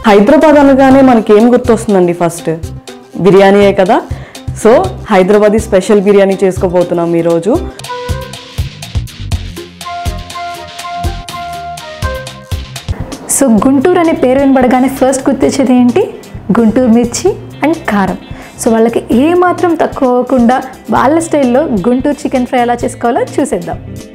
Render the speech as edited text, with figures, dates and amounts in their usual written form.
హైదరాబాద్ అనగానే మనకి ఏం గుర్తొస్తుందండి? ఫస్ట్ బిర్యానీయే కదా. సో హైదరాబాదీ స్పెషల్ బిర్యానీ చేసుకోబోతున్నాం ఈరోజు. సో గుంటూరు అనే పేరు వినబడగానే ఫస్ట్ గుర్తొచ్చేది ఏంటి? గుంటూరు మిర్చి అండ్ కారం. సో వాళ్ళకి ఏమాత్రం తక్కువ అవ్వకుండా వాళ్ళ స్టైల్లో గుంటూరు చికెన్ ఫ్రై ఎలా చేసుకోవాలో చూసేద్దాం.